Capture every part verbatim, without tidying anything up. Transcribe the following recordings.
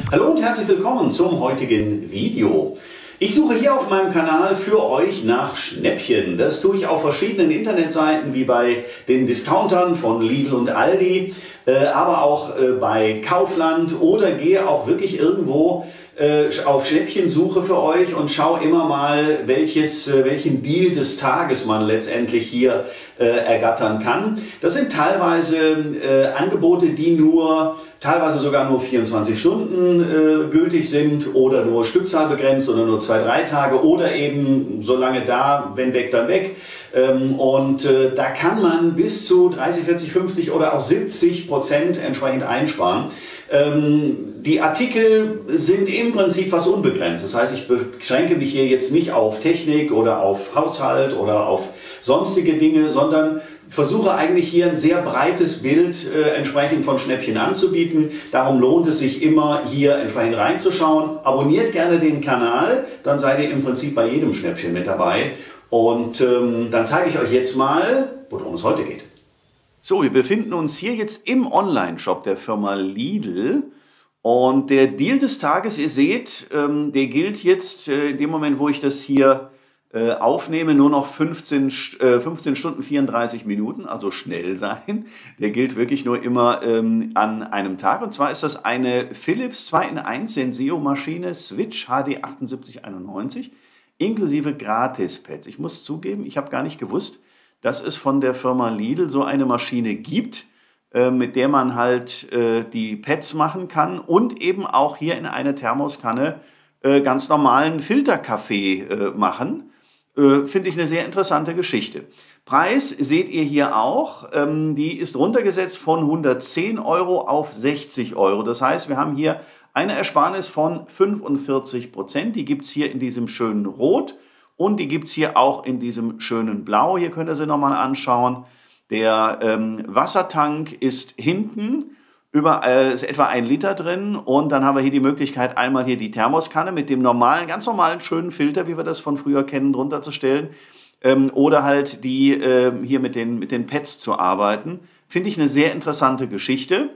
Hallo und herzlich willkommen zum heutigen Video. Ich suche hier auf meinem Kanal für euch nach Schnäppchen. Das tue ich auf verschiedenen Internetseiten wie bei den Discountern von Lidl und Aldi, äh, aber auch äh, bei Kaufland oder gehe auch wirklich irgendwo äh, auf Schnäppchensuche für euch und schaue immer mal, welches, äh, welchen Deal des Tages man letztendlich hier äh, ergattern kann. Das sind teilweise äh, Angebote, die nur teilweise sogar nur vierundzwanzig Stunden äh, gültig sind oder nur Stückzahl begrenzt oder nur zwei, drei Tage oder eben so lange da, wenn weg, dann weg. Ähm, und äh, da kann man bis zu dreißig, vierzig, fünfzig oder auch siebzig Prozent entsprechend einsparen. Ähm, die Artikel sind im Prinzip fast unbegrenzt. Das heißt, ich beschränke mich hier jetzt nicht auf Technik oder auf Haushalt oder auf sonstige Dinge, sondern versuche eigentlich hier ein sehr breites Bild äh, entsprechend von Schnäppchen anzubieten. Darum lohnt es sich immer, hier entsprechend reinzuschauen. Abonniert gerne den Kanal, dann seid ihr im Prinzip bei jedem Schnäppchen mit dabei. Und ähm, dann zeige ich euch jetzt mal, worum es heute geht. So, wir befinden uns hier jetzt im Online-Shop der Firma Lidl. Und der Deal des Tages, ihr seht, ähm, der gilt jetzt äh, in dem Moment, wo ich das hier Äh, aufnehme, nur noch fünfzehn, äh, fünfzehn Stunden vierunddreißig Minuten, also schnell sein. Der gilt wirklich nur immer ähm, an einem Tag. Und zwar ist das eine Philips zwei in eins Senseo-Maschine Switch H D achtundsiebzig einundneunzig inklusive Gratis-Pads. Ich muss zugeben, ich habe gar nicht gewusst, dass es von der Firma Lidl so eine Maschine gibt, äh, mit der man halt äh, die Pads machen kann und eben auch hier in eine Thermoskanne äh, ganz normalen Filterkaffee äh, machen. Finde ich eine sehr interessante Geschichte. Preis seht ihr hier auch, ähm, die ist runtergesetzt von hundertzehn Euro auf sechzig Euro. Das heißt, wir haben hier eine Ersparnis von fünfundvierzig Prozent. Die gibt es hier in diesem schönen Rot und die gibt es hier auch in diesem schönen Blau. Hier könnt ihr sie nochmal anschauen. Der ähm, Wassertank ist hinten. Überall ist etwa ein Liter drin und dann haben wir hier die Möglichkeit, einmal hier die Thermoskanne mit dem normalen, ganz normalen, schönen Filter, wie wir das von früher kennen, drunter zu stellen ähm, oder halt die äh, hier mit den, mit den Pads zu arbeiten. Finde ich eine sehr interessante Geschichte.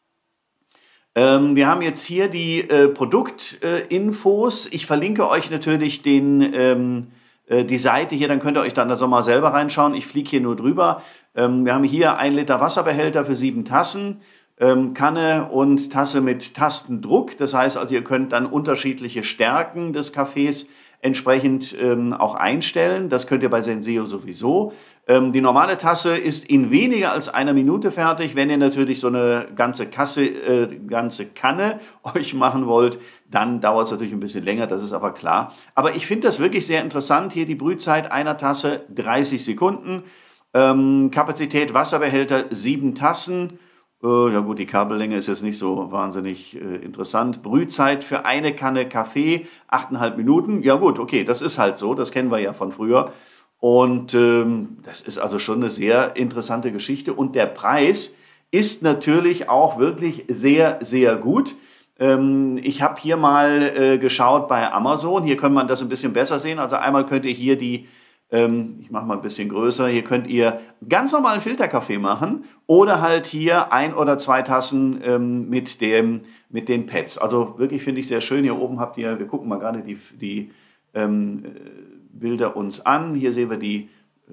Ähm, wir haben jetzt hier die äh, Produktinfos. Äh, ich verlinke euch natürlich den, ähm, äh, die Seite hier, dann könnt ihr euch dann da so mal selber reinschauen. Ich fliege hier nur drüber. Ähm, wir haben hier ein Liter Wasserbehälter für sieben Tassen. Kanne und Tasse mit Tastendruck. Das heißt also, ihr könnt dann unterschiedliche Stärken des Kaffees entsprechend ähm, auch einstellen. Das könnt ihr bei Senseo sowieso. Ähm, die normale Tasse ist in weniger als einer Minute fertig. Wenn ihr natürlich so eine ganze, Kasse, äh, ganze Kanne euch machen wollt, dann dauert es natürlich ein bisschen länger, das ist aber klar. Aber ich finde das wirklich sehr interessant. Hier die Brühzeit einer Tasse dreißig Sekunden. Ähm, Kapazität Wasserbehälter sieben Tassen. Ja gut, die Kabellänge ist jetzt nicht so wahnsinnig äh, interessant. Brühzeit für eine Kanne Kaffee, achteinhalb Minuten. Ja gut, okay, das ist halt so, das kennen wir ja von früher. Und ähm, das ist also schon eine sehr interessante Geschichte. Und der Preis ist natürlich auch wirklich sehr, sehr gut. Ähm, ich habe hier mal äh, geschaut bei Amazon. Hier kann man das ein bisschen besser sehen. Also einmal könnt ihr hier die ich mache mal ein bisschen größer. Hier könnt ihr ganz normalen Filterkaffee machen oder halt hier ein oder zwei Tassen ähm, mit, dem, mit den Pads. Also wirklich finde ich sehr schön. Hier oben habt ihr, wir gucken mal gerade die, die ähm, Bilder uns an. Hier sehen wir die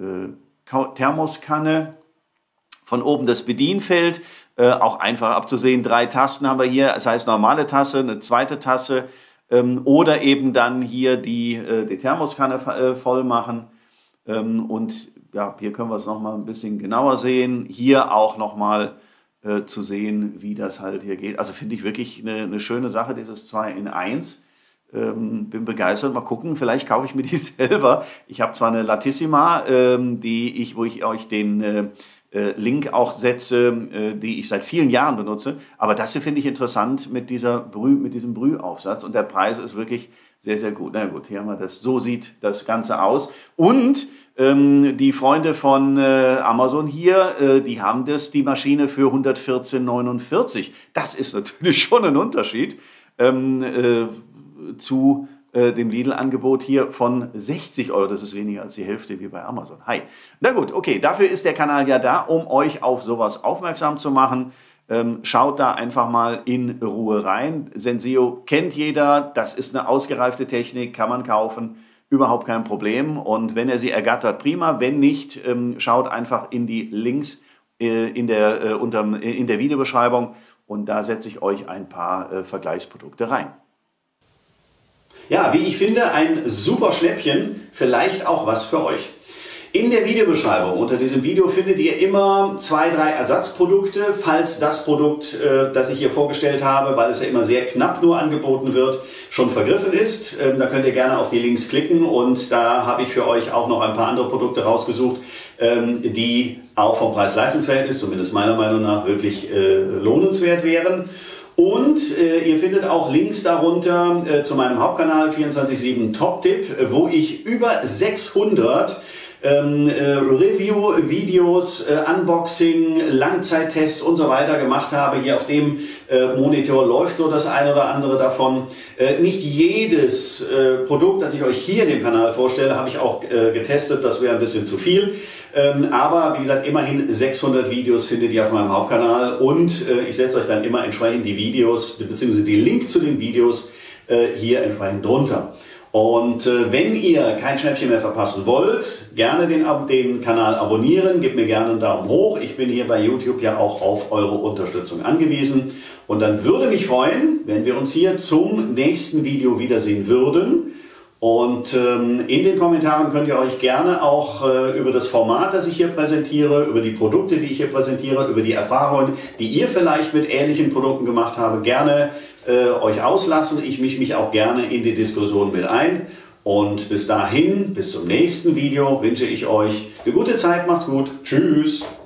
äh, Thermoskanne. Von oben das Bedienfeld, äh, auch einfach abzusehen. Drei Tasten haben wir hier, das heißt normale Tasse, eine zweite Tasse ähm, oder eben dann hier die, äh, die Thermoskanne äh, voll machen. Und ja, hier können wir es nochmal ein bisschen genauer sehen. Hier auch nochmal äh, zu sehen, wie das halt hier geht. Also finde ich wirklich eine, eine schöne Sache, dieses zwei in eins. Ähm, bin begeistert. Mal gucken, vielleicht kaufe ich mir die selber. Ich habe zwar eine Latissima, ähm, die ich, wo ich euch den äh, äh, Link auch setze, äh, die ich seit vielen Jahren benutze. Aber das hier finde ich interessant mit, dieser Brüh, mit diesem Brühaufsatz. Und der Preis ist wirklich sehr, sehr gut. Na gut, hier haben wir das. So sieht das Ganze aus. Und ähm, die Freunde von äh, Amazon hier, äh, die haben das, die Maschine für hundertvierzehn neunundvierzig. Das ist natürlich schon ein Unterschied ähm, äh, zu äh, dem Lidl-Angebot hier von sechzig Euro. Das ist weniger als die Hälfte wie bei Amazon. Hi. Na gut, okay, dafür ist der Kanal ja da, um euch auf sowas aufmerksam zu machen. Ähm, schaut da einfach mal in Ruhe rein. Senseo kennt jeder, das ist eine ausgereifte Technik, kann man kaufen, überhaupt kein Problem. Und wenn er sie ergattert, prima. Wenn nicht, ähm, schaut einfach in die Links äh, in, der, äh, unterm, in der Videobeschreibung und da setze ich euch ein paar äh, Vergleichsprodukte rein. Ja, wie ich finde, ein super Schnäppchen, vielleicht auch was für euch. In der Videobeschreibung unter diesem Video findet ihr immer zwei, drei Ersatzprodukte, falls das Produkt, äh, das ich hier vorgestellt habe, weil es ja immer sehr knapp nur angeboten wird, schon vergriffen ist. Ähm, da könnt ihr gerne auf die Links klicken und da habe ich für euch auch noch ein paar andere Produkte rausgesucht, ähm, die auch vom Preis-Leistungs-Verhältnis, zumindest meiner Meinung nach, wirklich äh, lohnenswert wären. Und äh, ihr findet auch Links darunter äh, zu meinem Hauptkanal vierundzwanzig sieben Top-Tipp, äh, wo ich über sechshundert Ähm, äh, Review-Videos, äh, Unboxing, Langzeittests und so weiter gemacht habe. Hier auf dem äh, Monitor läuft so das ein oder andere davon. Äh, nicht jedes äh, Produkt, das ich euch hier in dem Kanal vorstelle, habe ich auch äh, getestet. Das wäre ein bisschen zu viel. Ähm, aber wie gesagt, immerhin sechshundert Videos findet ihr auf meinem Hauptkanal und äh, ich setze euch dann immer entsprechend die Videos bzw. die Link zu den Videos äh, hier entsprechend drunter. Und äh, wenn ihr kein Schnäppchen mehr verpassen wollt, gerne den, den Kanal abonnieren, gebt mir gerne einen Daumen hoch. Ich bin hier bei YouTube ja auch auf eure Unterstützung angewiesen. Und dann würde mich freuen, wenn wir uns hier zum nächsten Video wiedersehen würden. Und ähm, in den Kommentaren könnt ihr euch gerne auch äh, über das Format, das ich hier präsentiere, über die Produkte, die ich hier präsentiere, über die Erfahrungen, die ihr vielleicht mit ähnlichen Produkten gemacht habt, gerne äh, euch auslassen. Ich mische mich auch gerne in die Diskussion mit ein. Und bis dahin, bis zum nächsten Video wünsche ich euch eine gute Zeit, macht's gut, tschüss!